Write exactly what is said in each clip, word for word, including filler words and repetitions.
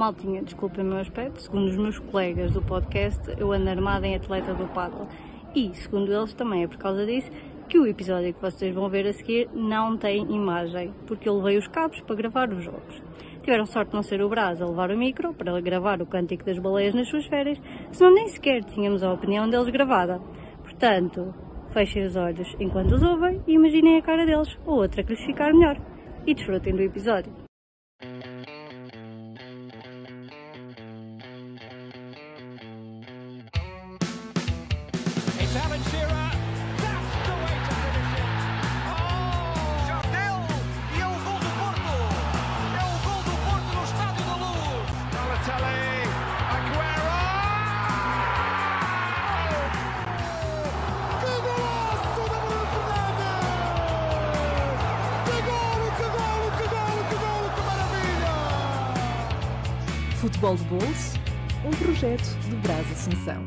Maltinha, desculpem o meu aspecto, segundo os meus colegas do podcast, eu ando armada em atleta do paddle. E, segundo eles, também é por causa disso que o episódio que vocês vão ver a seguir não tem imagem, porque eu levei os cabos para gravar os jogos. Tiveram sorte de não ser o Brás a levar o micro para gravar o Cântico das Baleias nas suas férias, senão nem sequer tínhamos a opinião deles gravada. Portanto, fechem os olhos enquanto os ouvem e imaginem a cara deles, ou outra que lhes ficar melhor. E desfrutem do episódio. Futebol de Bolso, um projeto do Brás Assunção.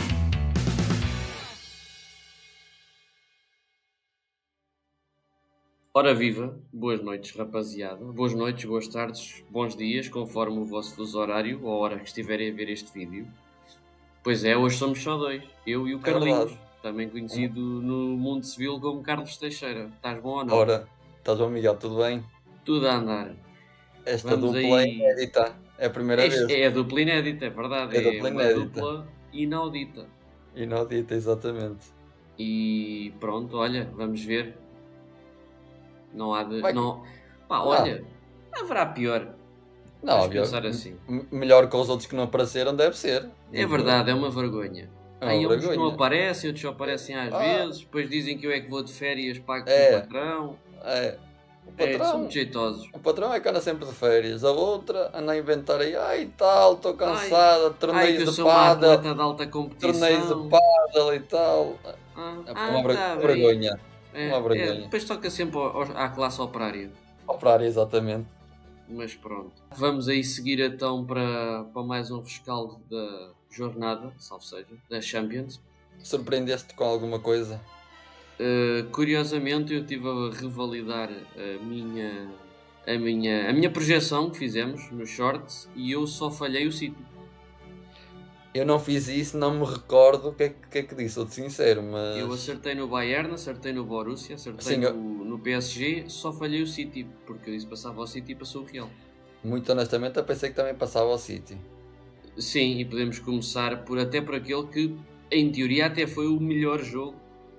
Ora viva, boas noites rapaziada, boas noites, boas tardes, bons dias, conforme o vosso fuso horário ou a hora que estiverem a ver este vídeo. Pois é, hoje somos só dois, eu e o Carlinhos, é também conhecido no mundo civil como Carlos Teixeira. Estás bom ou não? Ora, estás bom, Miguel, tudo bem? Tudo a andar. Esta Vamos dupla aí... é inédita, é a primeira é, vez. É a dupla inédita, é verdade, é, é dupla uma inédita. dupla inaudita. Inaudita, exatamente. E pronto, olha, vamos ver. Não há de... Vai... Não... Pá, olha, ah. haverá pior. Não, vamos óbvio, pensar assim. M- melhor que os outros que não apareceram deve ser. É verdade, é uma vergonha. É uma Aí vergonha. uns não aparecem, outros só aparecem às ah. vezes, depois dizem que eu é que vou de férias, pago é. com o patrão. É. O patrão, é, são muito jeitosos. O patrão é que anda sempre de férias. A outra anda a inventar aí, ai tal, estou cansada, torneios de pádel, de alta competição. torneios de pádel e tal. Ah, é ah, uma ver- tá vergonha. É, uma vergonha. É, depois toca sempre ao, ao, à classe operária. Operária, exatamente. Mas pronto. Vamos aí seguir então para, para mais um rescaldo da jornada, salvo seja, da Champions. Surpreendeste-te com alguma coisa? Uh, curiosamente eu estive a revalidar a minha, a, minha, a minha projeção que fizemos nos shorts e eu só falhei o City. Eu não fiz isso, não me recordo o que é que, é que disse, sou-te sincero, mas... Eu acertei no Bayern, acertei no Borussia, acertei Sim, no, eu... no P S G, só falhei o City, porque eu disse passava ao City e passou o Real. Muito honestamente eu pensei que também passava ao City. Sim, e podemos começar por, até por aquele que em teoria até foi o melhor jogo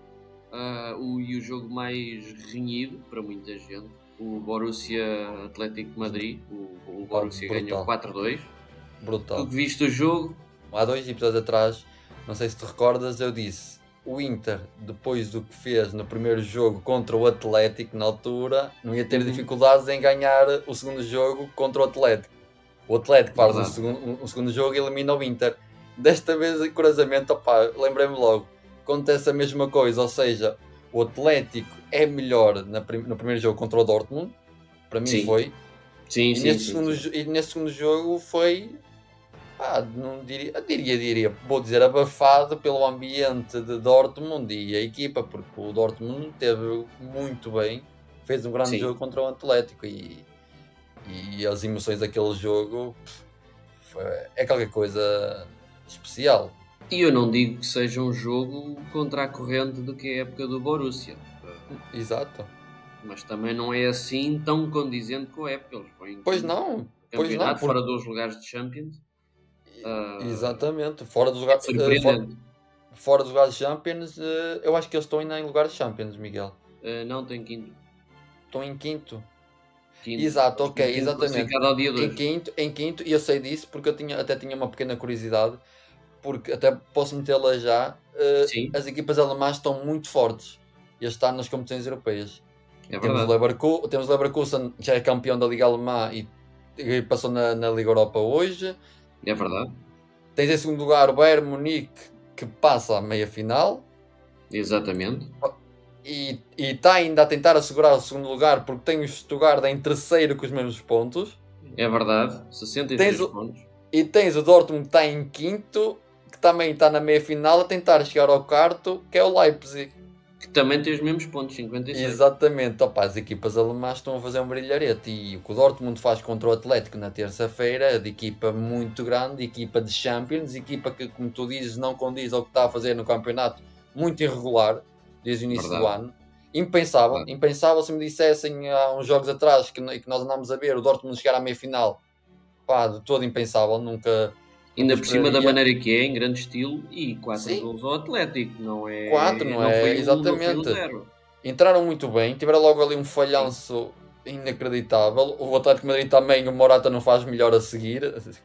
uh, o, e o jogo mais renhido para muita gente. O Borussia Atlético de Madrid, o, o Borussia Brutal. ganhou quatro a dois. Brutal. Tu que viste o jogo... Há dois episódios atrás, não sei se te recordas, eu disse, o Inter, depois do que fez no primeiro jogo contra o Atlético, na altura, não ia ter uhum. dificuldades em ganhar o segundo jogo contra o Atlético. O Atlético faz um segundo, um segundo jogo e elimina o Inter. Desta vez, curiosamente, opá, lembrei-me logo, acontece a mesma coisa, ou seja, o Atlético é melhor na prim- no primeiro jogo contra o Dortmund, para mim sim. foi, sim, e, sim, neste sim, segundo, sim. e neste segundo jogo foi... Ah, não diria, diria, diria, vou dizer abafado pelo ambiente de Dortmund e a equipa, porque o Dortmund teve muito bem, fez um grande Sim. jogo contra o Atlético e, e as emoções daquele jogo foi, é qualquer coisa especial. E eu não digo que seja um jogo contra a corrente do que é a época do Borussia. Exato. Mas também não é assim tão condizente com a época. Eles põem pois não, pois não, por... fora dos lugares de Champions. Uh, Exatamente, fora dos lugares uh, fora, fora dos lugares de Champions, uh, eu acho que eles estão ainda em lugares de Champions, Miguel. Uh, não, estão em quinto. Estão em quinto. quinto. Exato, ok, quinto exatamente. Ao dia em quinto, em quinto, e eu sei disso porque eu tinha, até tinha uma pequena curiosidade, porque até posso metê-la já. Uh, as equipas alemãs estão muito fortes este ano nas competições europeias. É temos, o Leverkusen, temos o Leverkusen, que já é campeão da Liga Alemã e, e passou na, na Liga Europa hoje. É verdade. Tens em segundo lugar o Bayern Munique, que passa à meia-final. Exatamente. E está ainda a tentar assegurar o segundo lugar, porque tem o Stuttgart em terceiro com os mesmos pontos. É verdade, sessenta e três tens o, pontos. E tens o Dortmund que está em quinto, que também está na meia-final, a tentar chegar ao quarto, que é o Leipzig. Que também tem os mesmos pontos, cinquenta e seis. Exatamente, opa, as equipas alemãs estão a fazer um brilharete e o que o Dortmund faz contra o Atlético na terça-feira é de equipa muito grande, equipa de Champions, equipa que, como tu dizes, não condiz ao que está a fazer no campeonato, muito irregular, desde o início Verdade. do ano. Impensável, Verdade. impensável se me dissessem há uns jogos atrás que, que nós andámos a ver o Dortmund chegar à meia-final, pá, de todo impensável, nunca... Ainda nunca por cima da esperaria. maneira que é, em grande estilo, e quatro Sim. gols ao Atlético, não é? Quatro, não é? Foi um, Exatamente. não foi um zero. Entraram muito bem, tiveram logo ali um falhanço inacreditável. O Atlético de Madrid também, o Morata não faz melhor a seguir,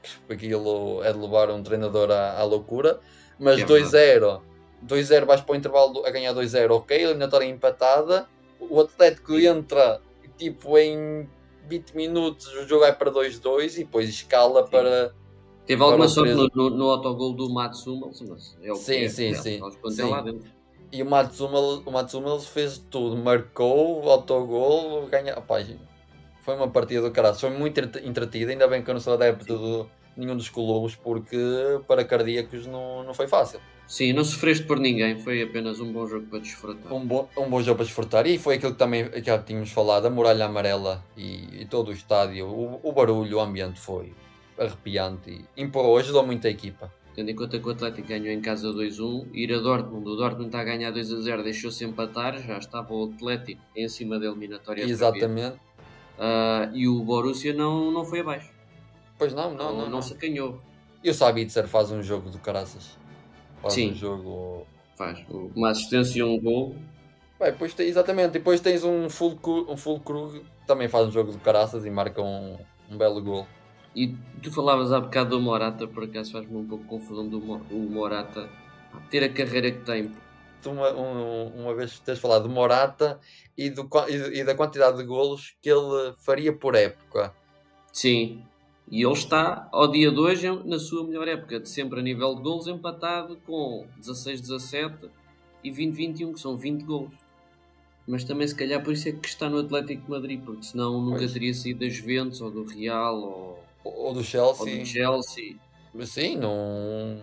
aquilo é de levar um treinador à, à loucura. Mas É dois zero, dois zero vais para o intervalo a ganhar dois zero, ok, eliminatória empatada. O Atlético entra tipo em vinte minutos, o jogo vai para dois dois e depois escala Sim. para... Teve alguma para o sorte no, três. no, no autogol do Mats Hummels, mas é o que Sim, é. sim, é, sim, nós quando sim. é lá dentro. E o Mats Hummels, o Mats Hummels fez tudo, marcou, autogol, ganha. Opa, foi uma partida do caralho, foi muito entre- entretida, ainda bem que eu não sou adepto de nenhum dos clubes, porque para cardíacos não, não foi fácil. Sim, não sofreste por ninguém, foi apenas um bom jogo para desfrutar. Um bom, um bom jogo para desfrutar, e foi aquilo que também já tínhamos falado, a muralha amarela e, e todo o estádio, o, o barulho, o ambiente foi arrepiante e empurrou, ajudou muito a equipa. Tendo em conta que o Atlético ganhou em casa dois a um, ir a Dortmund, o Dortmund está a ganhar dois a zero, deixou-se empatar, já estava o Atlético em cima da eliminatória. Exatamente. Uh, e o Borussia não, não foi abaixo. Pois não, não, Não, não. não, não. se acanhou. E o Sabitzer faz um jogo do caraças. Faz Sim. um jogo... Faz uma assistência e um gol. Bem, depois tem, exatamente, depois tens um full, um full Krug que também faz um jogo de caraças e marca um, um belo gol. E tu falavas há bocado do Morata, por acaso faz-me um pouco confusão do Mo- o Morata ter a carreira que tem. Tu uma, um, uma vez tens falado do Morata e, do, qua- e, do- e da quantidade de golos que ele faria por época. Sim. E ele está, ao dia de hoje, na sua melhor época, de sempre a nível de golos, empatado com dezasseis dezassete e vinte vinte e um, que são vinte golos. Mas também, se calhar, por isso é que está no Atlético de Madrid, porque senão nunca Pois. teria sido da Juventus, ou do Real, ou, Ou, ou do ou Chelsea. do Chelsea. Mas sim, não...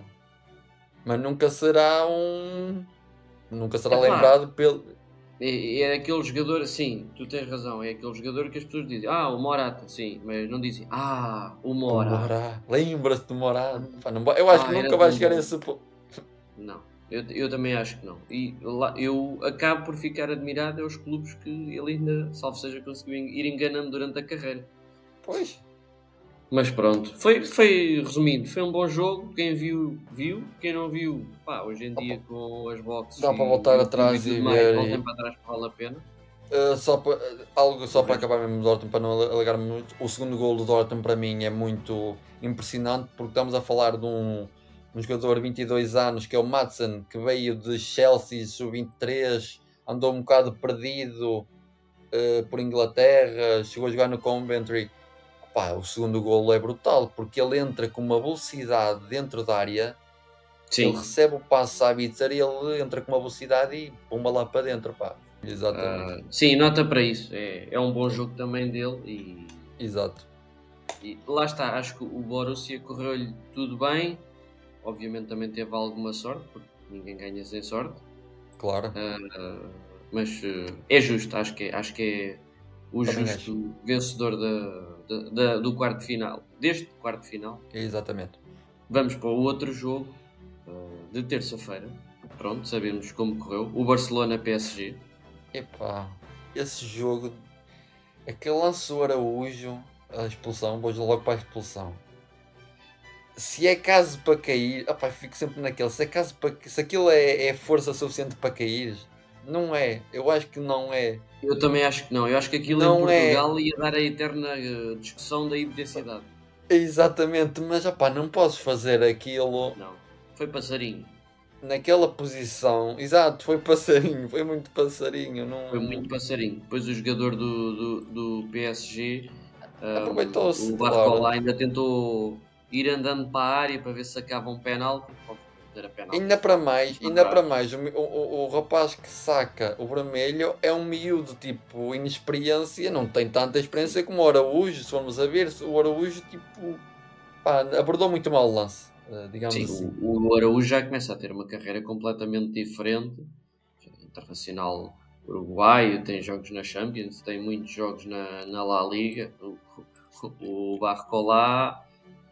Mas nunca será um... Nunca será Epá. lembrado pelo... É, é aquele jogador, sim, tu tens razão, é aquele jogador que as pessoas dizem, ah, o Morata, sim, mas não dizem, ah, o Morata. Morata. Lembra-se do Morata. Pá, não vai- Eu acho Ah, que era nunca vai tão chegar a bom. esse ponto. Não, eu, eu também acho que não. E lá, eu acabo por ficar admirado aos clubes que ele ainda, salvo seja, conseguiu ir enganando durante a carreira. Pois. Mas pronto, foi, foi resumindo, foi um bom jogo. Quem viu, viu. Quem não viu, pá, hoje em dia com as boxes. Dá para e- voltar e atrás tudo e mais, ver voltem e- para trás, vale a pena. Uh, só para, uh, algo só O para resto. acabar mesmo do Dortmund, para não alegar muito, o segundo gol do Dortmund para mim é muito impressionante porque estamos a falar de um, um jogador de vinte e dois anos que é o Madsen, que veio de Chelsea sub vinte e três, andou um bocado perdido uh, por Inglaterra, chegou a jogar no Coventry. Pá, o segundo gol é brutal porque ele entra com uma velocidade dentro da área, ele Sim, recebe o passe à Bitzer e ele entra com uma velocidade e pumba lá para dentro, pá. Exatamente. ah, sim, nota para isso. É, é um bom jogo também dele e, Exato. e lá está. Acho que o Borussia correu-lhe tudo bem. Obviamente também teve alguma sorte, porque ninguém ganha sem sorte. Claro. Ah, mas ah, é justo, acho que é, acho que é o Também justo vencedor da, da- da- do quarto final. Deste quarto final. Exatamente. Vamos para o outro jogo ah, de terça-feira. Pronto, sabemos como correu. O Barcelona P S G. Epá, esse jogo, aquele lance do Araújo, a expulsão, vou logo para a expulsão. Se é caso para cair, opá, fico sempre naquele, se é caso para se aquilo é, é força suficiente para cair, não é, eu acho que não é. Eu também acho que não. Eu acho que aquilo Não em é. Portugal ia dar a eterna eh, discussão da intensidade. Exatamente, mas opá, não posso fazer aquilo Não. Foi passarinho. naquela posição. Exato, foi passarinho, foi muito passarinho. Não... Foi muito passarinho. Depois o jogador do, do, do P S G, ah, Aproveitou-se, o claro. Barcola, ainda tentou ir andando para a área para ver se sacava um penalti. Era penalti. Ainda para mais, ainda Verdade. para mais, o, mi- o, o, o rapaz que saca o vermelho é um miúdo, tipo, inexperiência, não tem tanta experiência como o Araújo, se formos a ver, o Araújo, tipo, pá, abordou muito mal o lance, eh, digamos Sim, assim. o, o Araújo já começa a ter uma carreira completamente diferente. internacional uruguaio, tem jogos na Champions, tem muitos jogos na, na La Liga. O, o Barcolá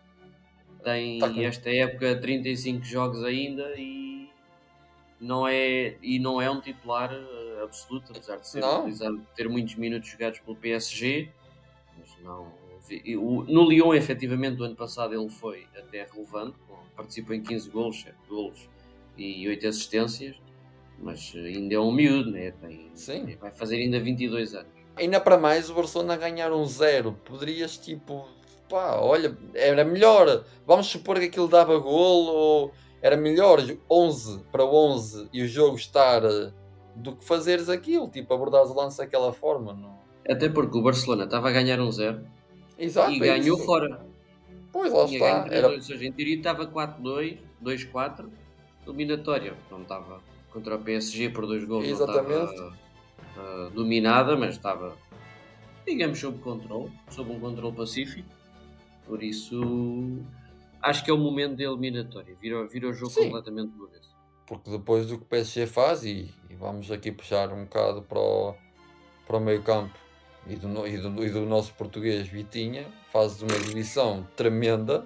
tem Tá com- esta época trinta e cinco jogos ainda e não é, e não é um titular eh, absoluto, apesar de ser Não. utilizado, ter muitos minutos jogados pelo P S G, mas não. vi- o- No Lyon, efetivamente, o ano passado ele foi até relevante, com- participou em quinze golos, sete golos e oito assistências, mas ainda é um miúdo, né? Tem, Sim. vai fazer ainda vinte e dois anos. Ainda para mais o Barcelona a ganhar um zero. Poderias tipo, pá, olha, era melhor. Vamos supor que aquilo dava golo ou era melhor onze para onze e o jogo estar eh, do que fazeres aquilo, tipo abordares o lance daquela forma. Não? Até porque o Barcelona estava a ganhar um zero Exato, e é ganhou isso. fora. Pois lá Tinha ganho está. três Era... dois, ou seja, em teoria estava quatro dois, dois quatro, eliminatória. Não estava contra o P S G por dois gols, não Exatamente. estava ah, dominada, mas estava, digamos, sob controle, sob um controle pacífico. Por isso, acho que é o momento da eliminatória. Vira, vira o jogo Sim. completamente do avesso. Porque depois do que o P S G faz, e, e vamos aqui puxar um bocado para o, para o meio campo e do, no- e, do, e do nosso português Vitinha, faz uma exibição tremenda,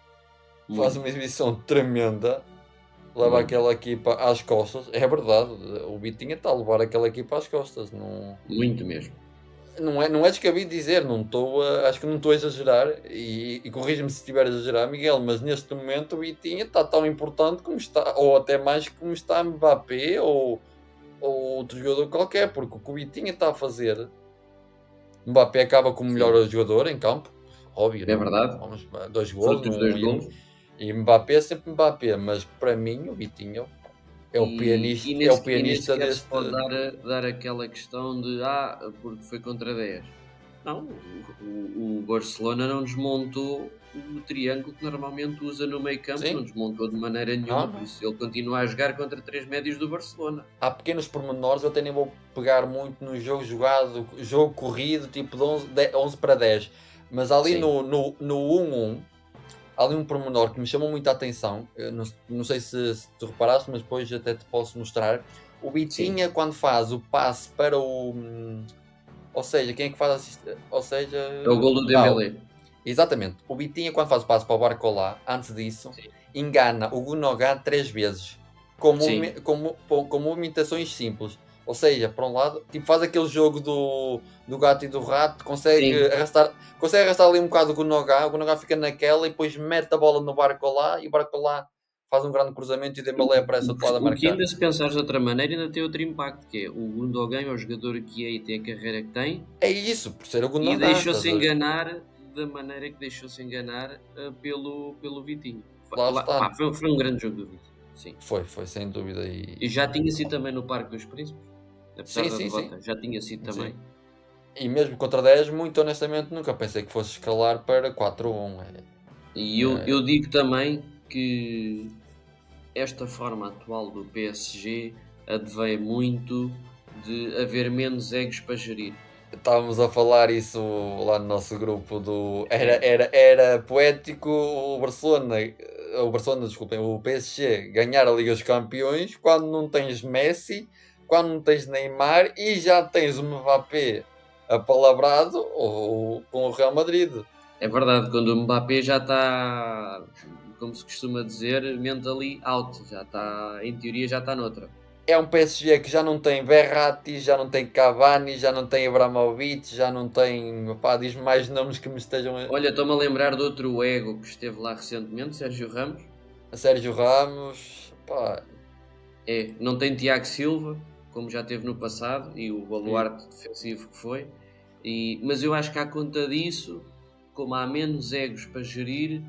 faz Muito. uma exibição tremenda, leva Muito. aquela equipa às costas. É verdade, o Vitinha está a levar aquela equipa às costas. Não, Muito mesmo. não, é, não é descabido dizer, não estou a- acho que não estou a exagerar, e, e corrija-me se estiver a exagerar, Miguel, mas neste momento o Vitinha está tão importante como está, ou até mais como está Mbappé ou, ou outro jogador qualquer, porque o que o Vitinha está a fazer, Mbappé acaba como o melhor jogador em campo, óbvio, É não- verdade. vamos, dois gols, Fruto dos dois gols. e Mbappé é sempre Mbappé, mas para mim o Vitinha é o E- pianista, e é nem o se- e nem pianista sequer se deste. pode dar, dar aquela questão de ah, porque foi contra dez. Não, o, o- o Barcelona não desmontou o triângulo que normalmente usa no meio campo, Sim. não desmontou de maneira nenhuma, Não, não. por isso ele continua a jogar contra três médios do Barcelona. Há pequenos pormenores, eu até nem vou pegar muito no jogo jogado, jogo corrido, tipo de onze, de- onze para dez, mas ali Sim. no, no, no um a um, há ali um pormenor que me chamou muita atenção. Eu não, não sei se, se tu reparaste, mas depois até te posso mostrar. O Vitinha, quando faz o passe para o. hum, Ou seja, quem é que faz assist... Ou seja. É o gol do Não, Dembélé. exatamente. O Vitinha, quando faz o passe para o Barcolá, antes disso, Sim. engana o Gundogan três vezes. Com, Sim. movi- com, mo- com, com movimentações simples. Ou seja, para um lado, tipo, faz aquele jogo do, do gato e do rato, consegue Sim. arrastar, consegue arrastar ali um bocado o Gundogan, o Gundogan fica naquela e depois mete a bola no Barcolá e o Barcolá faz um grande cruzamento e o Dembélé aparece ao outro lado a O que marcar. ainda, se pensares de outra maneira, ainda tem outro impacto, que é o Gundogan é o jogador que é e tem a carreira que tem, É isso, por ser o e Gundogan. deixou-se estás a ver? enganar da maneira que deixou-se enganar uh, pelo, pelo Vitinho. Foi, Lá lá- está. pá, foi, foi um grande jogo do Vitinho, sim. Foi, foi, sem dúvida. E, E já tinha sido também no Parque dos Príncipes, apesar Sim, da sim, derrota, já tinha sido Sim. também. e mesmo contra dez, muito honestamente, nunca pensei que fosse escalar para quatro a um. É, E eu, É. eu digo também que esta forma atual do P S G advém muito de haver menos egos para gerir. Estávamos a falar isso lá no nosso grupo do. Era, era, era poético o Barcelona, o Barcelona, desculpem, o P S G ganhar a Liga dos Campeões quando não tens Messi, quando não tens Neymar e já tens o Mbappé apalavrado ou com o Real Madrid. É verdade, quando o Mbappé já está, como se costuma dizer, mentally out, já está, em teoria já está noutra. É um P S G que já não tem Verratti, já não tem Cavani, já não tem Abramovich, já não tem. Pá, diz-me mais nomes que me estejam a. Olha, estou-me a lembrar de outro ego que esteve lá recentemente, Sérgio Ramos. Sérgio Ramos. Pá, É, não tem Tiago Silva, como já teve no passado, e o baluarte defensivo que foi. E, mas eu acho que à conta disso, como há menos egos para gerir,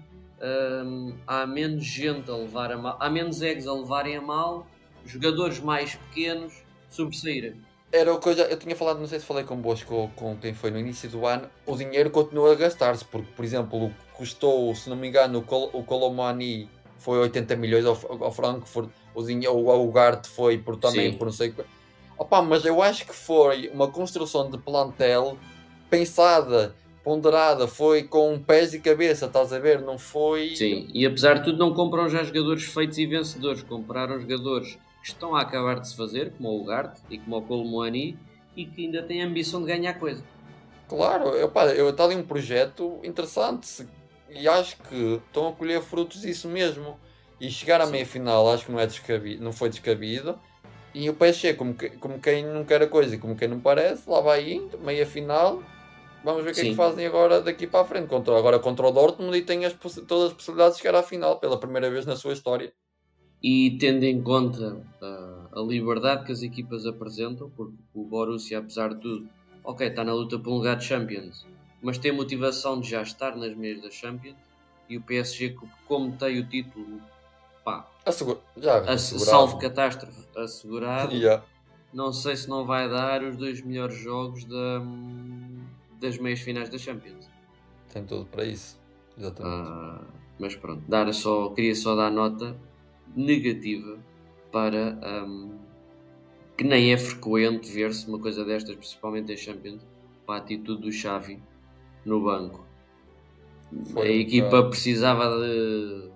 hum, há menos gente a levar a mal, há menos egos a levarem a mal, jogadores mais pequenos sobressaírem. era o que eu, já, eu tinha falado, não sei se falei convosco ou com quem foi no início do ano, o dinheiro continua a gastar-se, porque, por exemplo, o que custou, se não me engano, o, Col o Colomani foi oitenta milhões ao, ao Frankfurt, o, dinheiro, o Ugarte foi por também, Sim. por não sei o. Opa, mas eu acho que foi uma construção de plantel pensada, ponderada, foi com pés e cabeça, estás a ver? Não foi. Sim, e apesar de tudo não compram já jogadores feitos e vencedores, compraram jogadores que estão a acabar de se fazer, como o Ugarte e como o Colomani, e que ainda têm a ambição de ganhar coisa. Claro, eu, pá, eu está ali um projeto interessante e acho que estão a colher frutos disso mesmo. E chegar à meia-final acho que não, é descabido, não foi descabido. E o P S G, como, que, como quem não quer a coisa e como quem não parece, lá vai indo, meia-final. Vamos ver o que é que fazem agora daqui para a frente. Contra, agora contra o Dortmund e têm as, todas as possibilidades de chegar à final pela primeira vez na sua história. E tendo em conta uh, a liberdade que as equipas apresentam, porque o Borussia, apesar de tudo, ok, está na luta por um lugar de Champions, mas tem motivação de já estar nas meias da Champions, e o P S G, como tem o título, pá, Assegura, já a, salvo catástrofe, assegurado, yeah. Não sei se não vai dar os dois melhores jogos da, das meias finais da Champions. Tem tudo para isso, exatamente. Uh, mas pronto, dar só, queria só dar nota negativa para um, que nem é frequente ver-se uma coisa destas, principalmente em Champions, para a atitude do Xavi no banco. Foi a equipa claro. precisava de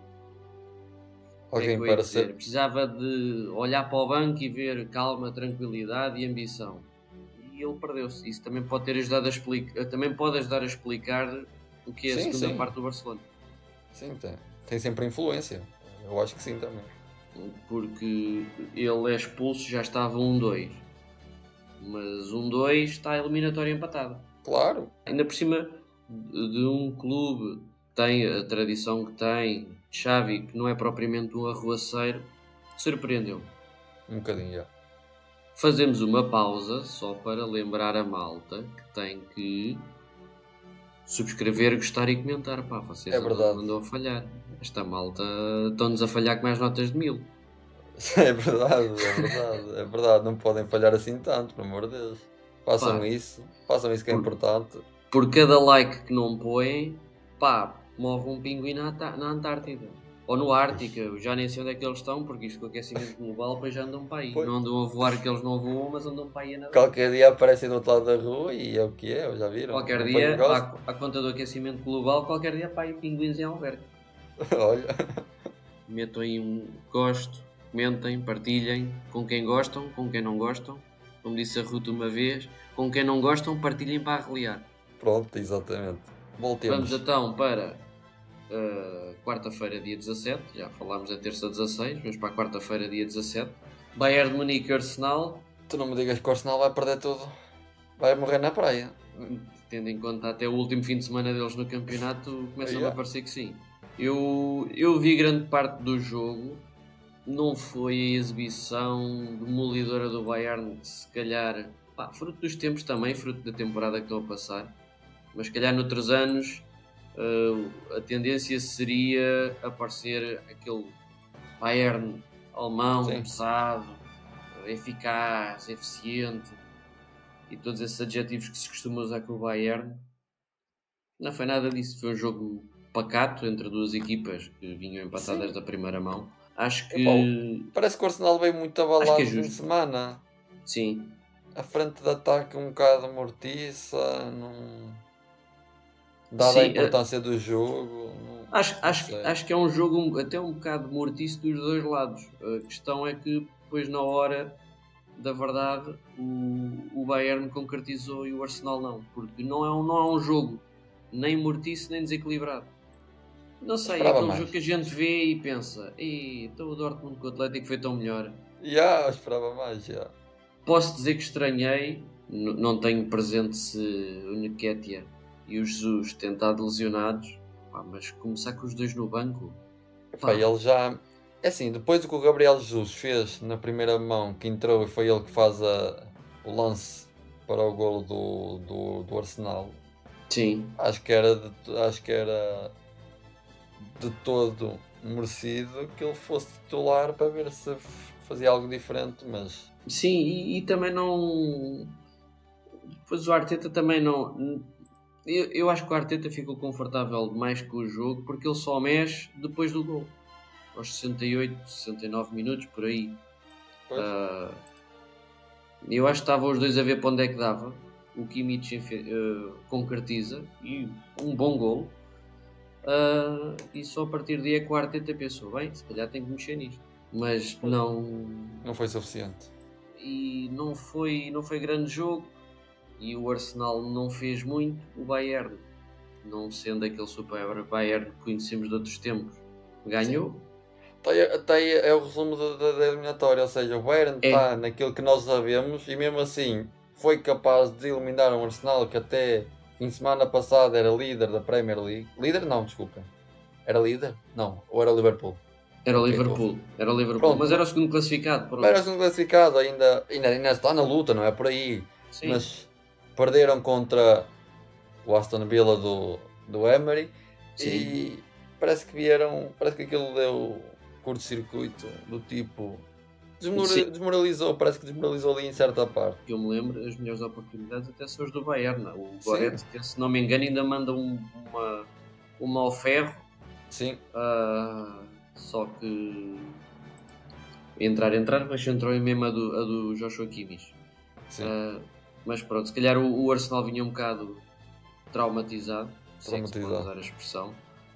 alguém é para dizer? ser precisava de olhar para o banco e ver calma, tranquilidade e ambição, e ele perdeu-se. Isso também pode ter ajudado a explicar, também pode ajudar a explicar o que é a sim, segunda sim. parte do Barcelona. Sim, tem, tem sempre influência. Eu acho que sim também. Porque ele é expulso, já estava um dois. Mas um dois está a eliminatória empatada. Claro. Ainda por cima de um clube que tem a tradição que tem, Xavi, que não é propriamente um arruaceiro, surpreendeu. Um bocadinho, já. Fazemos uma pausa só para lembrar a malta que tem que subscrever, gostar e comentar. Pá, vocês é verdade. andam a falhar. Esta malta estão-nos a falhar com mais notas de mil. É verdade, é verdade, é verdade. Não podem falhar assim tanto, pelo amor de Deus. Façam pá, isso, façam isso que é por, importante. Por cada like que não põem, pá, morre um pinguim na, na Antártida. Ou no Ártico, eu já nem sei onde é que eles estão, porque isto com o aquecimento global, depois já andam para aí. Pois. Não andam a voar que eles não voam, mas andam para aí a nadar. Qualquer dia aparecem do outro lado da rua e é o que é, já viram? Qualquer não dia, à, à conta do aquecimento global, qualquer dia para aí pinguins em Alberto. Olha. Metam aí um gosto, comentem, partilhem com quem gostam, com quem não gostam. Como disse a Ruth uma vez, com quem não gostam, partilhem para arreliar. Pronto, exatamente. Voltemos. Vamos então para uh, quarta-feira, dia dezassete. Já falámos da terça dezasseis, vamos para a quarta-feira, dia dezassete. Bayern de Munique e Arsenal. Tu não me digas que o Arsenal vai perder tudo. Vai morrer na praia. Tendo em conta até o último fim de semana deles no campeonato, começa yeah. a parecer que sim. Eu, eu vi grande parte do jogo. Não foi a exibição demolidora do Bayern, que se calhar, pá, fruto dos tempos também, fruto da temporada que estão a passar, mas se calhar noutros anos uh, a tendência seria aparecer aquele Bayern alemão, sim. pesado, eficaz, eficiente e todos esses adjetivos que se costumam usar com o Bayern. Não foi nada disso, foi um jogo pacato entre duas equipas que vinham empatadas sim. da primeira mão. Acho que... Epá, parece que o Arsenal veio muito abalado no fim de semana. Sim. A frente de ataque um bocado mortiça, não... dada Sim, a importância uh... do jogo. Não... Acho, acho, acho que é um jogo até um bocado mortiço dos dois lados. A questão é que depois na hora da verdade o, o Bayern concretizou e o Arsenal não. Porque não é um, não é um jogo nem mortiço nem desequilibrado. Não sei, é aquele mais. jogo que a gente vê e pensa, então o Dortmund com o Atlético foi tão melhor. Já, yeah, esperava mais, já. Yeah. Posso dizer que estranhei, n- não tenho presente se o Nketiah e o Jesus têm estado lesionados, pá, mas começar com os dois no banco... Pá, ele já... É assim, depois do que o Gabriel Jesus fez na primeira mão, que entrou e foi ele que faz a... o lance para o golo do, do, do Arsenal. Sim. Acho que era... De... Acho que era... de todo merecido que ele fosse titular para ver se fazia algo diferente, mas... Sim, e, e também não... Depois o Arteta também não... Eu, eu acho que o Arteta ficou confortável demais com o jogo porque ele só mexe depois do gol. Aos sessenta e oito, sessenta e nove minutos, por aí. Uh, eu acho que estavam os dois a ver para onde é que dava. O Kimmich uh, concretiza e um bom gol. Uh, e só a partir daí é que o Arteta pensou, bem, se calhar tem que mexer nisto. mas não... Não foi suficiente. E não foi, não foi grande jogo, e o Arsenal não fez muito. O Bayern, não sendo aquele super Bayern que conhecemos de outros tempos, ganhou. Até, até é o resumo da, da, da eliminatória, ou seja, o Bayern É. está naquilo que nós sabemos e mesmo assim foi capaz de eliminar um Arsenal que até fim de semana passado era líder da Premier League. Líder? Não, desculpa. Era líder? Não, ou era o Liverpool? Era o Ok, Liverpool, era o Liverpool, Pronto. mas era o segundo classificado. Pronto. Era um classificado, ainda, ainda, ainda está na luta, não é por aí. Sim. Mas perderam contra o Aston Villa do, do Emery. Sim. E parece que vieram, parece que aquilo deu curto-circuito do tipo, desmora- Sim. desmoralizou, parece que desmoralizou ali em certa parte. Que eu me lembro, as melhores oportunidades até são as do Bayern. O Sim. Goretzka, se não me engano, ainda manda um, uma, uma ao ferro. Sim, Ah, só que entrar, entrar, mas entrou em mesmo a do, a do Joshua Kimmich. sim. Ah, mas pronto, se calhar o, o Arsenal vinha um bocado traumatizado, se é que se pode Traumatizado. usar a expressão.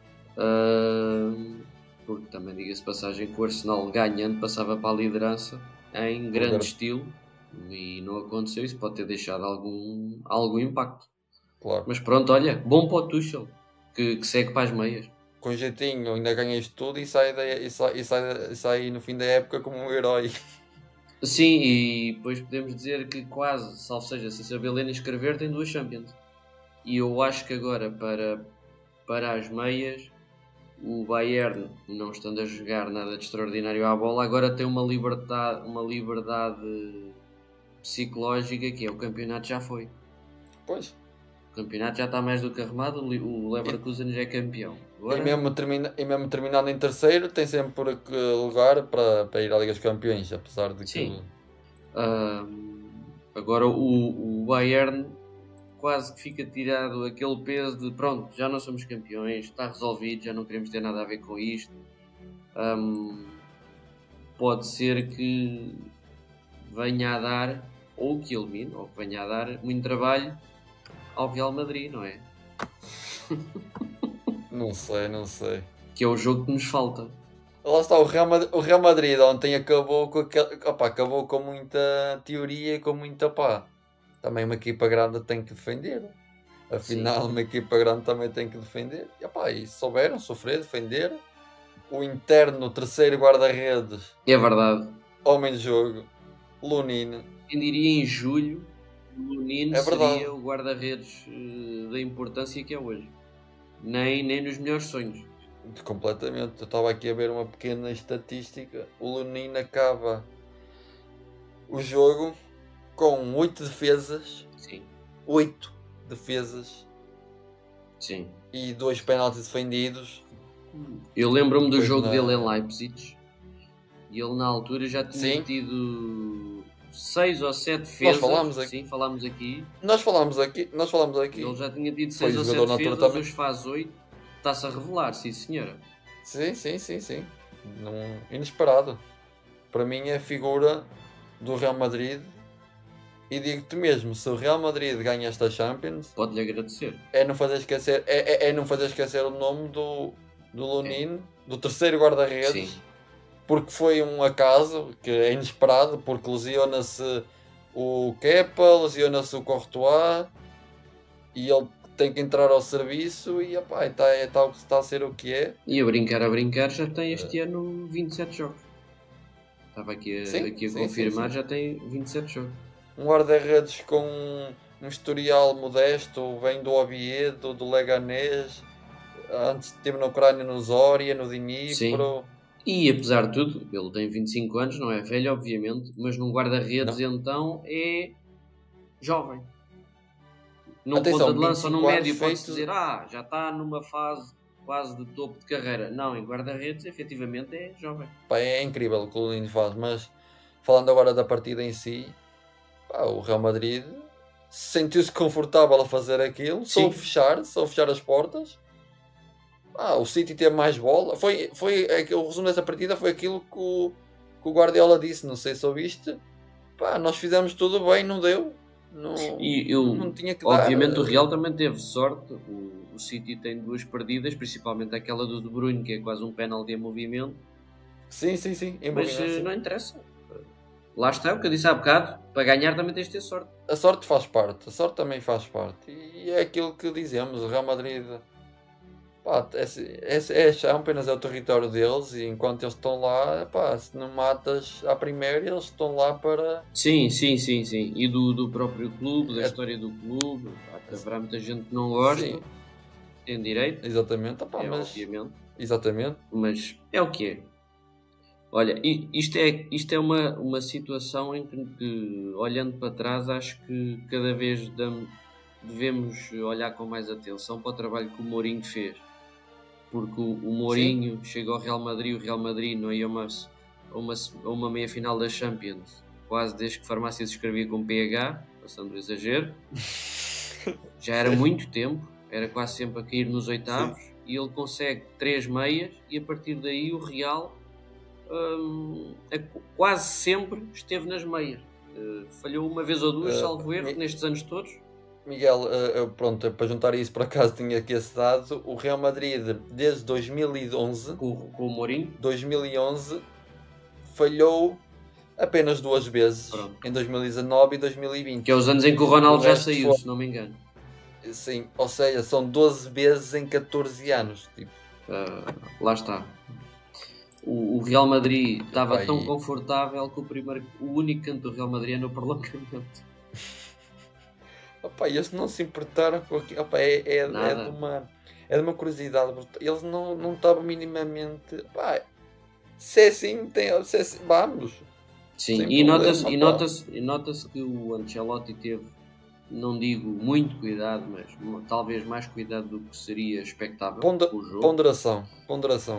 Ah, porque também diga-se passagem que o Arsenal ganhando passava para a liderança em grande Claro. estilo e não aconteceu. Isso pode ter deixado algum, algum impacto. Claro. Mas pronto, olha, bom para o Tuchel, que, que segue para as meias. Com jeitinho, ainda ganhas tudo e sai, da, e, sai, e, sai, e sai no fim da época como um herói. Sim, e depois podemos dizer que quase, salvo seja, se saber ler nem escrever, tem duas Champions. E eu acho que agora, para, para as meias, o Bayern, não estando a jogar nada de extraordinário à bola, agora tem uma liberdade, uma liberdade psicológica, que é o campeonato já foi. Pois. O campeonato já está mais do que arrumado, o Li- o Leverkusen já é campeão. Agora, E, mesmo termina, e mesmo terminando em terceiro, tem sempre que lugar para, para ir à Liga dos Campeões, apesar de que. Sim. Ahm, agora o, o Bayern quase que fica tirado aquele peso de pronto, já não somos campeões, está resolvido, já não queremos ter nada a ver com isto. Ahm, pode ser que venha a dar, ou que elimine, ou que venha a dar muito trabalho ao Real Madrid, não é? Não sei, não sei. Que é o jogo que nos falta. Lá está, o Real Madrid, o Real Madrid ontem acabou com, aquel, opa, acabou com muita teoria e com muita pá. Também uma equipa grande tem que defender. Afinal, Sim. uma equipa grande também tem que defender. E, opa, e souberam sofrer, defender. O interno terceiro guarda-redes, É verdade. homem de jogo, Lunin. Quem diria em julho, o Lunin É verdade. seria o guarda-redes eh, da importância que é hoje. Nem, nem nos melhores sonhos. Completamente. Eu estava aqui a ver uma pequena estatística. O Lunin acaba o jogo com oito defesas. Sim, oito defesas sim. e dois penaltis defendidos. Eu lembro-me do Pois jogo não. dele em Leipzig e ele na altura já tinha Sim. tido seis ou sete defesas. falámos aqui. Sim, falámos aqui. Nós falámos aqui, nós falámos aqui. Ele já tinha tido Foi seis ou jogador sete na altura defesas, também. hoje faz oito. Está-se a revelar, sim senhora. Sim, sim, sim, sim. Não, inesperado. Para mim é a figura do Real Madrid. E digo-te mesmo, se o Real Madrid ganha esta Champions, Pode-lhe agradecer. é não fazer esquecer, é, é, é não fazer esquecer o nome do, do Lunin, do terceiro guarda-redes, Sim. porque foi um acaso, que é inesperado, porque lesiona-se o Kepa, lesiona-se o Courtois, e ele tem que entrar ao serviço e opá, está, é, está, está a ser o que é. E a brincar, a brincar, já tem este ano vinte e sete jogos. Estava aqui a, Sim, aqui a sim, confirmar, sim, sim. já tem vinte e sete jogos. Um guarda-redes com um historial modesto, vem do Oviedo, do Leganés, antes esteve na Ucrânia no Zorya, no Dnipro. E apesar de tudo, ele tem vinte e cinco anos, não é velho, obviamente, mas num guarda-redes então é jovem. Num Atenção, ponta de lança ou num vinte e cinco médio anos pode-se feito- dizer, ah, já está numa fase quase de topo de carreira. Não, em guarda-redes efetivamente é jovem. Pá, é incrível o que o Lunin faz, mas falando agora da partida em si, pá, o Real Madrid sentiu-se confortável a fazer aquilo, soube Sim. fechar, soube fechar as portas. Ah, o City teve mais bola. Foi, foi, é que o resumo dessa partida foi aquilo que o, que o Guardiola disse, não sei se ouviste. Pá, nós fizemos tudo bem, não deu. Não, E eu, não tinha que dar. obviamente o Real também teve sorte. O, o City tem duas perdidas, principalmente aquela do De Bruyne, que é quase um penalti em movimento. Sim, sim, sim. Em Mas Bolinhas, uh, sim. não interessa. Lá está, o que eu disse há bocado. Para ganhar também tens de ter sorte. A sorte faz parte, a sorte também faz parte. E é aquilo que dizemos, o Real Madrid, pá, é, é, é, apenas é o território deles e enquanto eles estão lá, pá, se não matas à primeira, eles estão lá para... Sim, sim, sim, sim. E do, do próprio clube, da É- história do clube. Pá, haverá muita gente que não gosta. Sim, Tem direito, exatamente, opá, é, mas... obviamente. Exatamente. Mas é o que é. Olha, i- isto é, isto é uma, uma situação em que, que, olhando para trás, acho que cada vez dam- devemos olhar com mais atenção para o trabalho que o Mourinho fez. Porque o, o Mourinho chega ao Real Madrid, o Real Madrid não ia a uma, a uma, a uma meia-final da Champions, quase desde que Farmácia se escrevia com P H, passando o exagero. Já era muito tempo, era quase sempre a cair nos oitavos, sim. E ele consegue três meias e a partir daí o Real hum, é, quase sempre esteve nas meias. Uh, falhou uma vez ou duas, uh, salvo erro, mi... nestes anos todos. Miguel, uh, pronto, para juntar isso, por acaso tinha aqui esse dado, o Real Madrid desde dois mil e onze, com, com o Mourinho, dois mil e onze falhou apenas duas vezes, pronto. Em dois mil e dezanove e dois mil e vinte. Que é os anos em que o Ronaldo o já saiu, foi... se não me engano. Sim, ou seja, são doze vezes em catorze anos. Tipo. Uh, lá está. O, o Real Madrid estava tão e... confortável que o, primeiro, o único canto do Real Madrid é no prolongamento. Opa, eles não se importaram com aquilo. Opa, é, é, é, de uma, é de uma curiosidade. Eles não, não estavam minimamente. Opa, se é assim, tem, se é assim, vamos. Sim, e nota-se e nota-se e nota-se que o Ancelotti teve, não digo muito cuidado, mas talvez mais cuidado do que seria expectável Ponda, com o jogo. Ponderação, ponderação.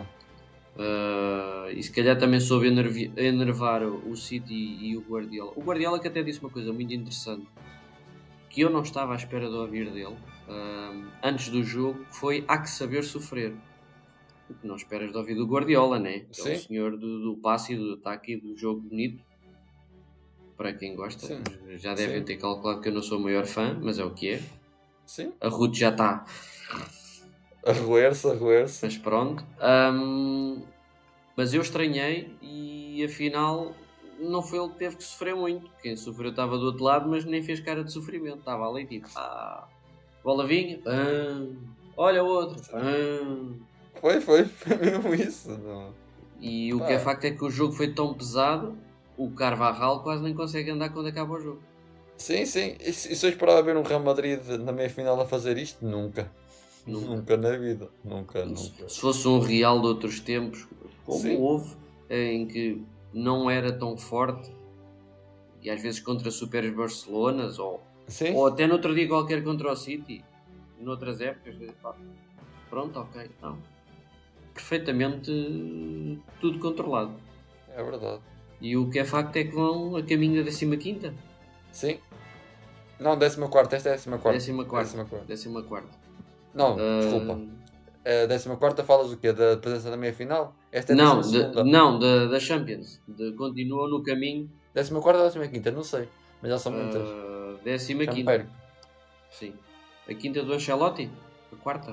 Uh, e se calhar também soube enervi, enervar o City e o Guardiola. O Guardiola que até disse uma coisa muito interessante, que eu não estava à espera de ouvir dele, uh, antes do jogo, foi há que saber sofrer. O que não esperas de ouvir do Guardiola, né? Que é o senhor do, do passe e do ataque e do jogo bonito. Para quem gosta, sim. Já devem sim. ter calculado que eu não sou o maior fã, mas é o que é. Sim. A Ruth já está a roer-se, a roer-se. Mas pronto. Um, mas eu estranhei e afinal não foi ele que teve que sofrer muito. Quem sofreu estava do outro lado, mas nem fez cara de sofrimento. Estava ali tipo, ah, bola vinha, pam, olha o outro, pam. Foi, foi, foi mesmo isso. Não. E o Pá. que é facto é que o jogo foi tão pesado. O Carvajal quase nem consegue andar quando acaba o jogo. Sim, sim. E se eu esperava ver um Real Madrid na meia-final a fazer isto? Nunca. Nunca. Nunca na vida. Nunca, nunca. Se fosse um Real de outros tempos, como sim. houve, em que não era tão forte, e às vezes contra Super Barcelonas, ou, ou até no outro dia qualquer contra o City, noutras épocas, pá, pronto, ok. Não. Perfeitamente tudo controlado. É verdade. E o que é facto é que vão a caminho da décima quinta. Sim. Não, décima quarta, esta é décima quarta. Décima quarta. Décima quarta. Não, uh... desculpa. A décima quarta falas o quê? Da presença da meia-final? Esta é a não, de, não, da, da Champions. De, continuam no caminho. Décima quarta ou décima quinta? Não sei. Mas já são muitas. Uh, décima Já quinta. Sim. A quinta do Ancelotti? A quarta?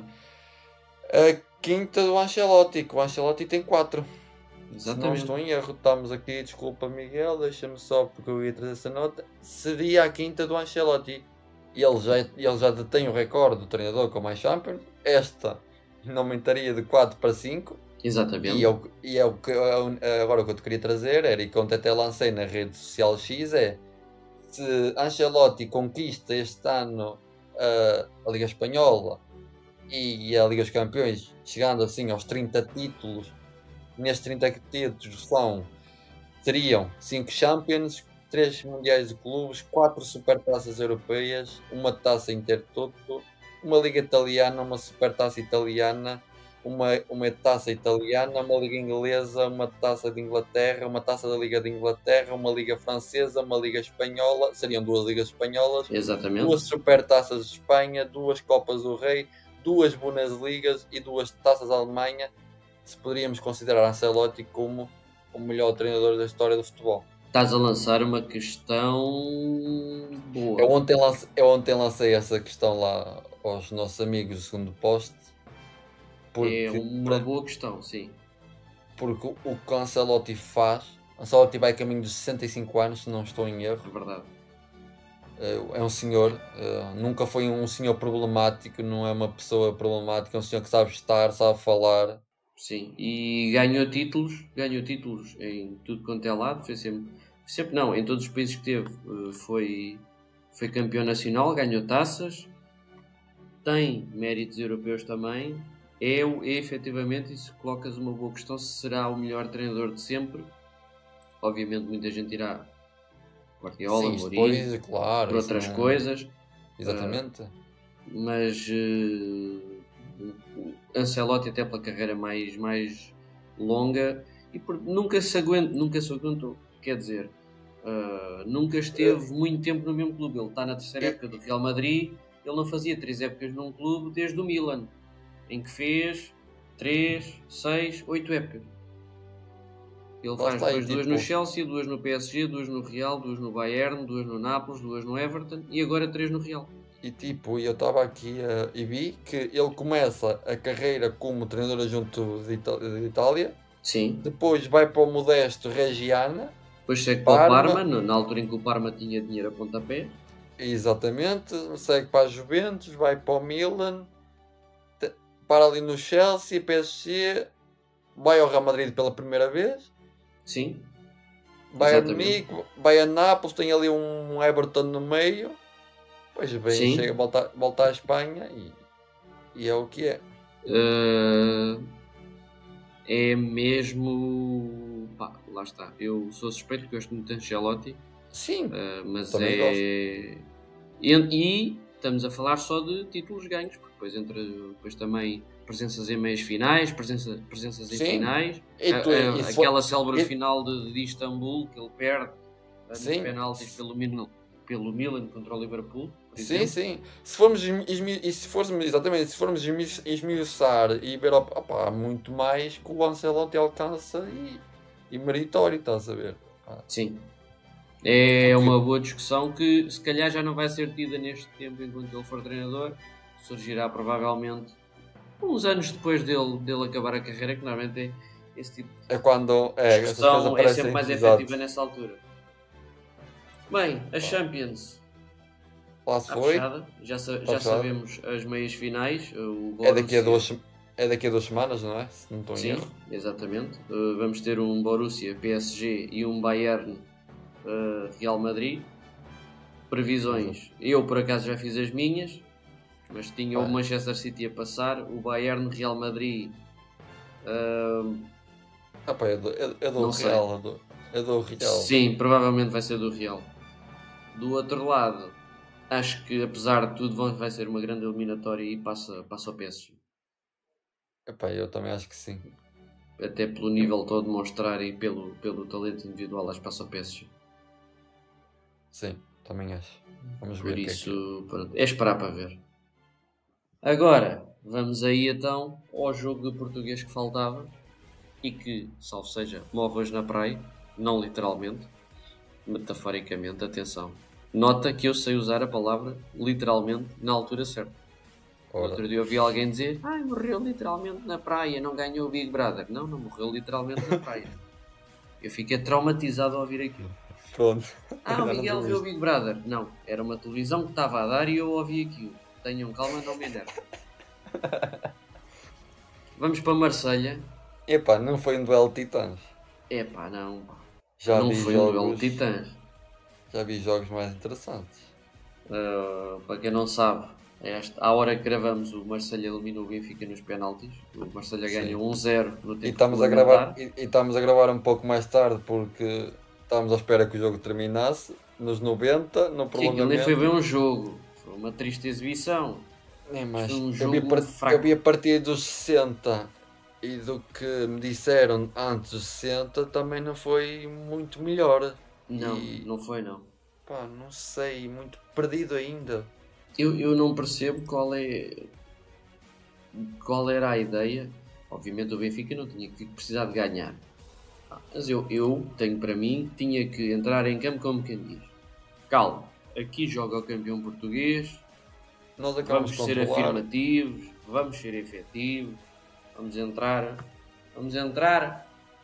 A quinta do Ancelotti, que o Ancelotti tem quatro. Exatamente. Se não estou em erro, estamos aqui, desculpa Miguel, deixa-me só porque eu ia trazer essa nota. Seria a quinta do Ancelotti. E ele já, ele já detém o recorde do treinador com mais Champions. Esta não aumentaria de quatro para cinco. Exatamente. E, é o, e é o que, agora o que eu te queria trazer era, e que ontem até lancei na rede social X, é se Ancelotti conquista este ano a, a Liga Espanhola e a Liga dos Campeões, chegando assim aos trinta títulos. Nestes trinta títulos são, seriam cinco Champions, três Mundiais de Clubes, quatro Supertaças Europeias, uma Taça Intertoto, uma Liga Italiana, uma Supertaça Italiana, uma, uma Taça Italiana, uma Liga Inglesa, uma Taça de Inglaterra, uma Taça da Liga de Inglaterra, uma Liga Francesa, uma Liga Espanhola, seriam duas Ligas Espanholas, exatamente. Duas Supertaças de Espanha, duas Copas do Rei, duas Bundesligas e duas Taças da Alemanha. Se poderíamos considerar Ancelotti como o melhor treinador da história do futebol. Estás a lançar uma questão boa. Eu ontem, lance, eu ontem lancei essa questão lá aos nossos amigos do segundo post. Porque, é uma boa questão, sim. porque o, o que o Ancelotti faz, Ancelotti vai a caminho dos sessenta e cinco anos, se não estou em erro. É verdade. É um senhor, uh, nunca foi um senhor problemático, não é uma pessoa problemática, é um senhor que sabe estar, sabe falar. Sim, e ganhou títulos, ganhou títulos em tudo quanto é lado, foi sempre, sempre não, em todos os países que teve, uh, foi, foi campeão nacional, ganhou taças, tem méritos europeus também, é, é efetivamente, e se colocas uma boa questão, se será o melhor treinador de sempre, obviamente muita gente irá Guardiola, Sim, Mourinho, depois, claro, por outras não... coisas. Exatamente. Uh, mas uh, Ancelotti até pela carreira mais, mais longa e por, nunca se aguenta, nunca se aguentou. Quer dizer, uh, nunca esteve muito tempo no mesmo clube. Ele está na terceira época do Real Madrid. Ele não fazia três épocas num clube desde o Milan, em que fez três, seis, oito épocas. Ele faz está aí, depois duas tipo... no Chelsea, duas no P S G, duas no Real, duas no Bayern, duas no Nápoles, duas no Everton e agora três no Real. E tipo, eu estava aqui uh, e vi que ele começa a carreira como treinador adjunto de, Ita de Itália. Sim. Depois vai para o modesto Reggiana. Depois segue para o Parma, na altura em que o Parma tinha dinheiro a pontapé. Exatamente. Segue para a Juventus, vai para o Milan. Para ali no Chelsea, P S G. Vai ao Real Madrid pela primeira vez. Sim. Vai a Nico, vai a Nápoles, tem ali um Everton no meio. Pois bem, Sim. chega a voltar, voltar à Espanha e, e é o que é. Uh, é mesmo... Pá, lá está. Eu sou suspeito porque gosto muito de Ancelotti. Sim, uh, mas também é... gosto. E, e estamos a falar só de títulos ganhos, porque depois entra depois também presenças em meias finais, presença, presenças em Sim. finais. E tu, a, a, e aquela for... célebre e... final de, de Istambul que ele perde nos Sim. penaltis pelo Milan. Pelo Milan contra o Liverpool, por sim, exemplo. sim. Se formos, e se formos, exatamente, se formos esmiuçar e ver, opa, muito mais que o Ancelotti alcança e, e meritório, estás a ver? Ah. Sim. É okay. uma boa discussão que se calhar já não vai ser tida neste tempo enquanto ele for treinador. Surgirá provavelmente uns anos depois dele, dele acabar a carreira, que normalmente é esse tipo de é quando, é, discussão é sempre mais exato. efetiva nessa altura. Bem, a Champions lá se foi. Fechada. Já, sa já sabemos as meias finais. O é, daqui a duas, é daqui a duas semanas, não é? Se não estou em erro. Sim, exatamente. Uh, vamos ter um Borussia, P S G e um Bayern, uh, Real Madrid. Previsões. Uhum. Eu, por acaso, já fiz as minhas, mas tinha ah. o Manchester City a passar, o Bayern, Real Madrid. Uh, ah, pá, é do, é, é do Real. É do, é do Real. Sim, provavelmente vai ser do Real. Do outro lado, acho que apesar de tudo vai ser uma grande eliminatória e passa, passa ao P S G. Epá, eu também acho que sim. Até pelo nível todo mostrar e pelo, pelo talento individual, acho que passa ao P S G. Sim, também acho. Vamos Por ver isso, que é, que... Pronto, é esperar para ver. Agora, vamos aí então ao jogo do português que faltava e que, salvo seja, morre hoje na praia, não literalmente, metaforicamente, atenção. Nota que eu sei usar a palavra literalmente na altura certa. Ora. Outro dia ouvi alguém dizer: ai, morreu literalmente na praia, não ganhou o Big Brother. Não, não morreu literalmente na praia. Eu fiquei traumatizado ao ouvir aquilo. Pronto. Ah, o Miguel viu o Big Brother. Não, era uma televisão que estava a dar e eu ouvi aquilo. Tenham calma, não me enerve. Vamos para Marselha. Epá, não foi um duelo de titãs. Epá, não. Já não vi foi jogos... um duelo de titãs. Já vi jogos mais interessantes. Uh, para quem não sabe, esta, à hora que gravamos, o Marselha eliminou o Benfica nos penaltis. O Marselha ganhou um zero no tempo. E estamos, a gravar, e, e estamos a gravar um pouco mais tarde porque estávamos à espera que o jogo terminasse. Nos noventa, no prolongamento. Nem foi bem um jogo. Foi uma triste exibição. Nem mais. Um eu, vi eu vi a partir dos sessenta e do que me disseram antes dos sessenta também não foi muito melhor. Não, e... não foi não. Pá, não sei, muito perdido ainda. Eu, eu não percebo qual é qual era a ideia. Obviamente o Benfica não tinha que precisar de ganhar. Mas eu, eu tenho para mim que tinha que entrar em campo como quem diz. Calma, aqui joga o campeão português. Nós vamos ser afirmativos, vamos ser efetivos, vamos entrar, vamos entrar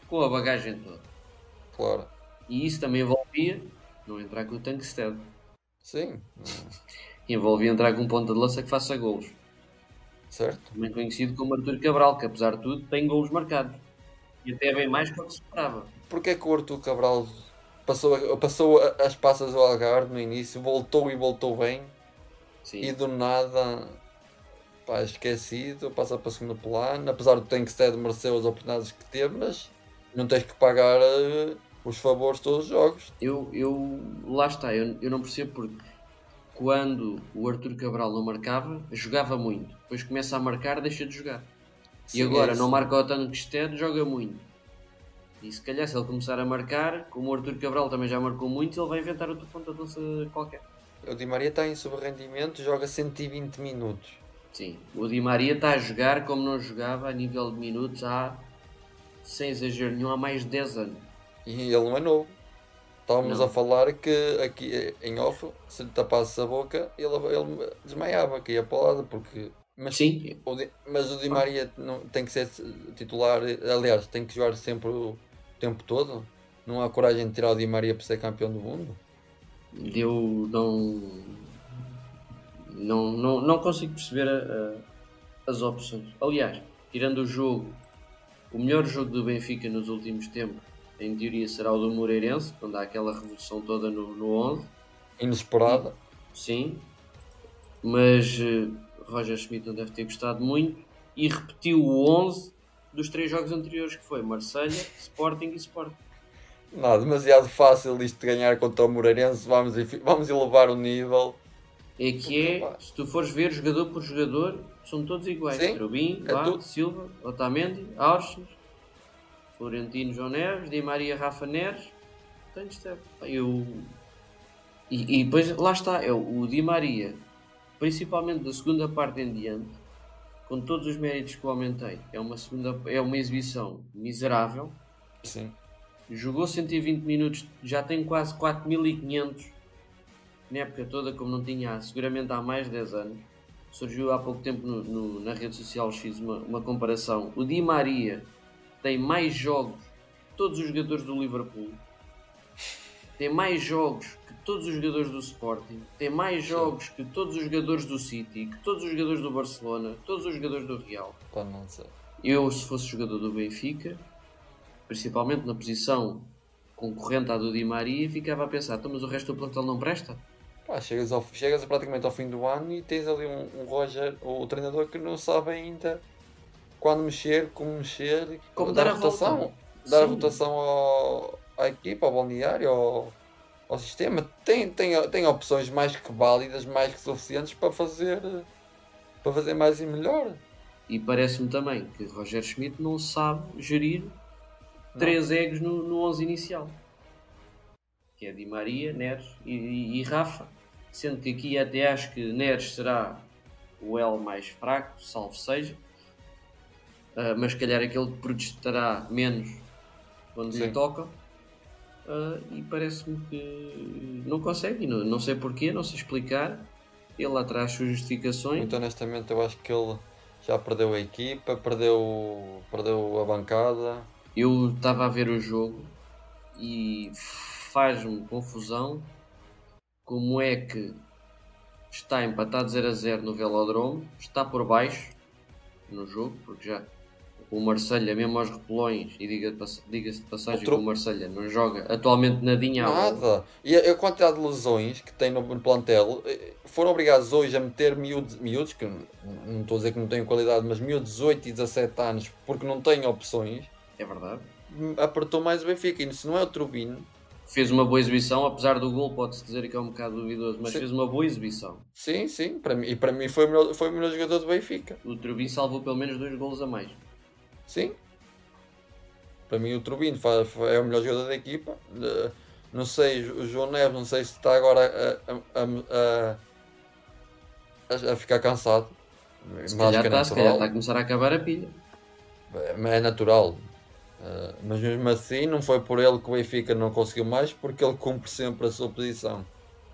com a bagagem toda. Claro. E isso também envolvia não entrar com o Tankstead. Sim. Envolvia entrar com um ponta de lança que faça golos. Certo. Também conhecido como Artur Cabral, que apesar de tudo tem golos marcados. E até bem mais do que se esperava. Porquê é que o Artur Cabral passou, passou as passas do Algarve no início, voltou e voltou bem, Sim. e do nada, pá, esquecido, passa para o segundo plano, apesar do Tankstead merecer as oportunidades que teve, mas não tens que pagar uh, os favores de todos os jogos. Eu, eu lá está, eu, eu não percebo porque quando o Artur Cabral não marcava, jogava muito. Depois começa a marcar, deixa de jogar. Sim, e agora é não marca o Tankstead, joga muito. E se calhar se ele começar a marcar, como o Artur Cabral também já marcou muito, ele vai inventar outro ponto de lança qualquer. O Di Maria está em sobrerendimento, joga cento e vinte minutos. Sim, o Di Maria está a jogar como não jogava a nível de minutos há, sem exagero nenhum, há mais de dez anos. E ele não é novo. Estávamos Não. a falar que aqui em off, se lhe tapasse a boca, ele, ele desmaiava, caía para o lado, porque... Mas, Sim. O Di, mas o Di Maria não, tem que ser titular, aliás, tem que jogar sempre o tempo todo. Não há coragem de tirar o Di Maria para ser campeão do mundo. Eu não, não, não, não consigo perceber a, a, as opções. Aliás, tirando o jogo, o melhor jogo do Benfica nos últimos tempos, em teoria será o do Moreirense, quando há aquela revolução toda no, no onze. Inesperada. Sim, mas uh, Roger Schmidt não deve ter gostado muito e repetiu o onze dos três jogos anteriores, que foi Marselha, Sporting e Sporting. Não, demasiado fácil isto de ganhar contra o Moreirense, vamos, vamos elevar o nível. É que é, se tu fores ver jogador por jogador, são todos iguais. Sim, Rubim, é Vá, tudo. Silva, Otamendi, Auschwitz, Florentino, João Neves, Di Maria, Rafa Neres. Tankstead. Eu... E, e depois, lá está, é o, o Di Maria, principalmente da segunda parte em diante, com todos os méritos que eu aumentei, é uma, segunda, é uma exibição miserável. Sim. Jogou cento e vinte minutos, já tem quase quatro mil e quinhentos na época toda, como não tinha seguramente há mais de dez anos. Surgiu há pouco tempo no, no, na rede social X uma, uma comparação. O Di Maria tem mais jogos que todos os jogadores do Liverpool, tem mais jogos que todos os jogadores do Sporting, tem mais jogos que todos os jogadores do City, que todos os jogadores do Barcelona, que todos os jogadores do Real. Pá, não sei. Eu, se fosse jogador do Benfica, principalmente na posição concorrente à do Di Maria, ficava a pensar, então, mas o resto do plantel não presta? Pá, chegas, ao, chegas praticamente ao fim do ano e tens ali um, um Roger, o treinador, que não sabe ainda quando mexer, como mexer, Como dar dar a a rotação, volta. dar a Sim. rotação ao, à equipa, ao balneário, ao, ao sistema. Tem, tem, tem opções mais que válidas, mais que suficientes para fazer, para fazer mais e melhor. E parece-me também que Roger Schmidt não sabe gerir Não. três egos no, no onze inicial. Que é Di Maria, Neres e, e, e Rafa. Sendo que aqui até acho que Neres será o L mais fraco, salvo seja. Uh, mas se calhar aquele que protestará menos quando Sim. lhe tocam. Uh, e parece-me que não consegue. Não, não sei porquê, não sei explicar. Ele lá traz suas justificações. Muito honestamente, eu acho que ele já perdeu a equipa, perdeu, perdeu a bancada. Eu estava a ver o jogo e faz-me confusão como é que está empatado zero a zero no Velódromo, está por baixo no jogo, porque já o Marselha, mesmo aos repelões, e diga- diga-se de passagem Outro- que o Marselha não joga atualmente nadinha à bola. Nada. E a, a quantidade de lesões que tem no, no plantel, eh, foram obrigados hoje a meter miúdos, miúdos que não, não estou a dizer que não têm qualidade, mas miúdos de dezoito e dezassete anos, porque não têm opções, É verdade. apertou mais o Benfica. E se não é o Trubino, Fez uma boa exibição, apesar do gol, pode-se dizer que é um bocado duvidoso, mas Sim. fez uma boa exibição. sim, sim, para mim, e para mim foi o melhor, foi o melhor jogador do Benfica. O Trubin salvou pelo menos dois golos a mais. Sim. Para mim o Trubino fa- fa- é o melhor jogador da equipa. Eh, Não sei, o João Neves, não sei se está agora a, a- a- a- a ficar cansado. Se Mas acho calhar que é está, se calhar natural. está a começar a acabar a pilha. Mas é natural. Uh, mas mesmo assim não foi por ele que o Benfica não conseguiu mais, porque ele cumpre sempre a sua posição.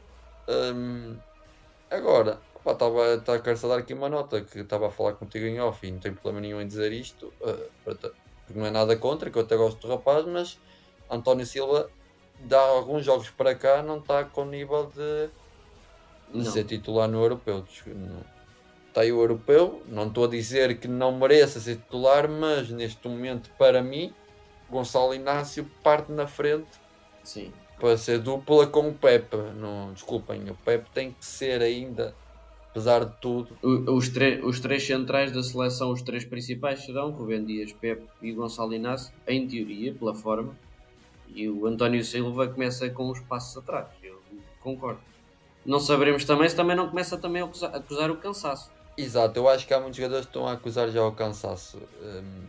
Um, agora, pá, estava tá, quero só dar aqui uma nota, que estava a falar contigo em off e não tenho problema nenhum em dizer isto, uh, para, ta- porque não é nada contra, que eu até gosto do rapaz, mas António Silva, dá alguns jogos para cá, não está com o nível de, de ser titular no europeu. Está aí o europeu, não estou a dizer que não mereça ser titular, mas neste momento, para mim, Gonçalo Inácio parte na frente. Sim. Para ser dupla com o Pepe. Não, desculpem, o Pepe tem que ser ainda, apesar de tudo. O, os, os três centrais da seleção, os três principais serão Rubem Dias, Pepe e Gonçalo Inácio, em teoria, pela forma. E o António Silva começa com os passos atrás. Eu concordo. Não saberemos também se também não começa também a acusar, a acusar o cansaço. Exato, eu acho que há muitos jogadores que estão a acusar já o cansaço. Hum,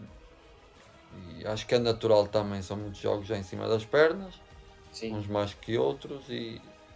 e acho que é natural também, são muitos jogos já em cima das pernas. Sim. Uns mais que outros, e...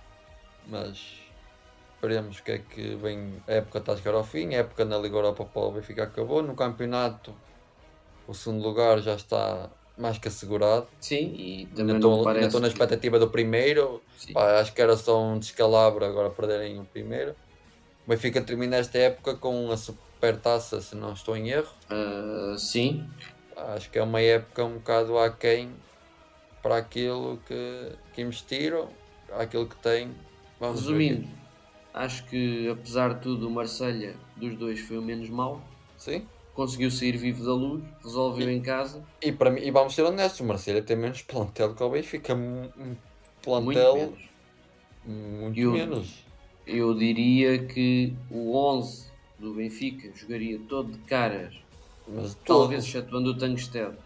mas veremos o que é que vem. A época está a chegar ao fim, a época na Liga Europa para o Benfica acabou. No campeonato, o segundo lugar já está mais que assegurado. Sim, e também ainda não estou, parece ainda estou na expectativa do primeiro. Pá, acho que era só um descalabro agora perderem o primeiro. O Benfica termina esta época com a supertaça, se não estou em erro. Uh, sim. Acho que é uma época um bocado aquém para aquilo que, que investiram, aquilo que têm. Vamos Resumindo, acho que apesar de tudo o Marselha dos dois foi o menos mau. Sim. Conseguiu sair vivo da luz, resolveu e, em casa. E, para mim, e vamos ser honestos, o Marselha tem menos plantel que o Benfica. Um plantel muito menos. Muito eu, menos. Eu diria que o onze do Benfica jogaria todo de caras, mas talvez excetuando o Tangstedo.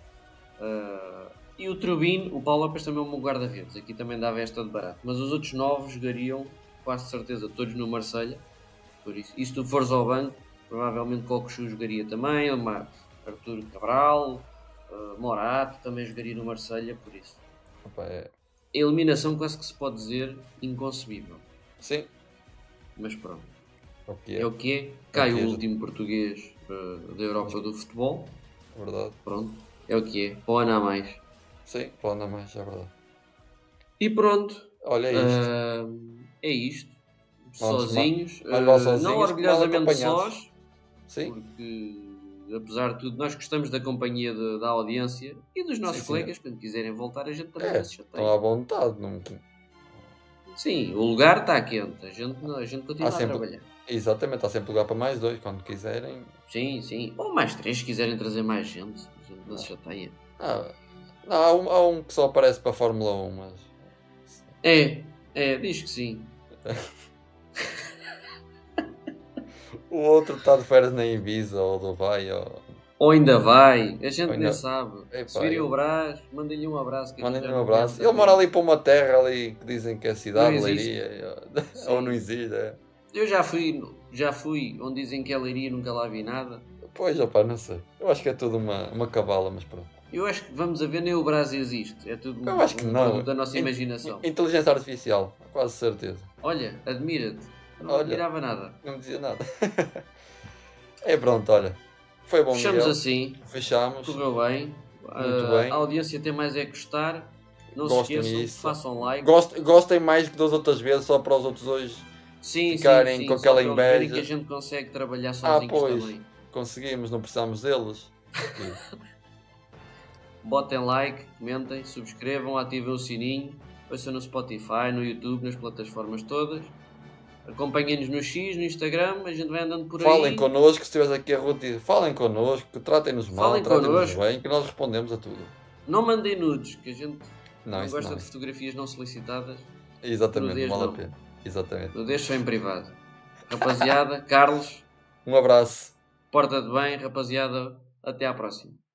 Uh, e o Trubin, o Paulo Lopes também é um bom guarda-redes, aqui também dava esta de barato. Mas os outros nove jogariam, quase certeza, todos no Marselha. Por isso, e se tu fores ao banco, provavelmente Cocosu jogaria também, Arthur Cabral, uh, Morato também jogaria no Marselha, por isso. Opa, é... A eliminação quase que se pode dizer inconcebível. Sim. Mas pronto. Okay. É o que é. Cai okay. o último português uh, da Europa do futebol. Verdade. Pronto. É o que é. Para o ano a mais. Sim, para o ano a mais, é verdade. E pronto. Olha, é isto. Uh, é isto. Vamos sozinhos. Mal, uh, sozinhos. Não orgulhosamente sós. Sim. Porque, apesar de tudo, nós gostamos da companhia de, da audiência e dos nossos sim, colegas. Sim. Quando quiserem voltar, a gente também é, se chateia. Estão à vontade. Não... Sim, o lugar está quente. A gente, a gente continua sempre, a trabalhar. Exatamente, há sempre lugar para mais dois, quando quiserem. Sim, sim. Ou mais três, se quiserem trazer mais gente. A gente não se chateia. Ah, não, há um, há um que só aparece para a Fórmula um, mas... É, é, diz que sim. O outro está de férias na Ibiza ou Dubai ou... Ou ainda vai, a gente ainda... nem sabe. Epa, se virem eu... o Brás, mandem-lhe um abraço. Mandem-lhe um abraço. Ele mora ali para uma terra ali que dizem que é cidade, Leiria. Ou não existe. É. Eu já fui, já fui onde dizem que é Leiria, nunca lá vi nada. Pois, opá, não sei. Eu acho que é tudo uma, uma cabala, mas pronto. Eu acho que, vamos a ver, nem o Brás existe. É tudo eu um, acho que um não. da nossa imaginação. Inteligência artificial, quase certeza. Olha, admira-te. Não olha, admirava nada. Não me dizia nada. É pronto, olha. Foi bom, Fechamos Miguel. assim. Fechamos. Correu bem. Muito uh, bem. A audiência tem mais é gostar. Não Gostem se esqueçam, isso. façam like. Gostem, gostem mais que das outras vezes, só para os outros hoje sim, ficarem sim, sim, com aquela só inveja. que a gente consegue trabalhar sozinhos ah, pois, também. Conseguimos, não precisamos deles. Botem like, comentem, subscrevam, ativem o sininho. Ouçam no Spotify, no YouTube, nas plataformas todas. Acompanhem-nos no X, no Instagram, a gente vai andando por falem aí. Falem connosco, se estiveres aqui a rotina, falem connosco, tratem-nos mal, tratem-nos bem, que nós respondemos a tudo. Não mandem nudes, que a gente não, não gosta não. de fotografias não solicitadas. Exatamente, não vale a pena. Exatamente. Eu deixo em privado. Rapaziada, Carlos. Um abraço. Porta-te bem, rapaziada. Até à próxima.